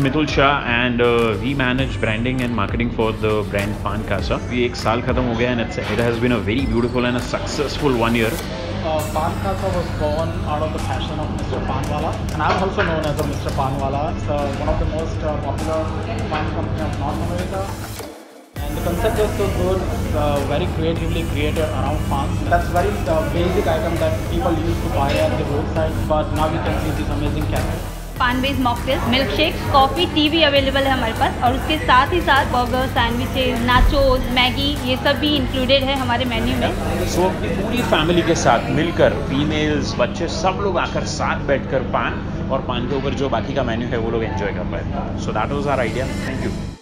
Mitul Shah and we manage branding and marketing for the brand Pan Casa. We एक साल खत्म हो गया and it has been a very beautiful and a successful 1 year. Pan Casa was born out of the passion of Mr. Panwala, and I'm also known as a Mr. Panwala. It's one of the most popular pan company of North America. And the concept was so good, very creatively created around pan. That's very basic item that people used to buy at the roadside, but now you can see this amazing cafe. Paan based mocktails, milk shakes, coffee, tea भी available है हमारे पास और उसके साथ ही साथ burger, sandwiches, nachos, Maggi ये सब भी इंक्लूडेड है हमारे मेन्यू में। सो पूरी फैमिली के साथ मिलकर फीमेल्स बच्चे सब लोग आकर साथ बैठकर पान और पान के ऊपर जो बाकी का मेन्यू है वो लोग एंजॉय कर पाए। So that was our idea. Thank you.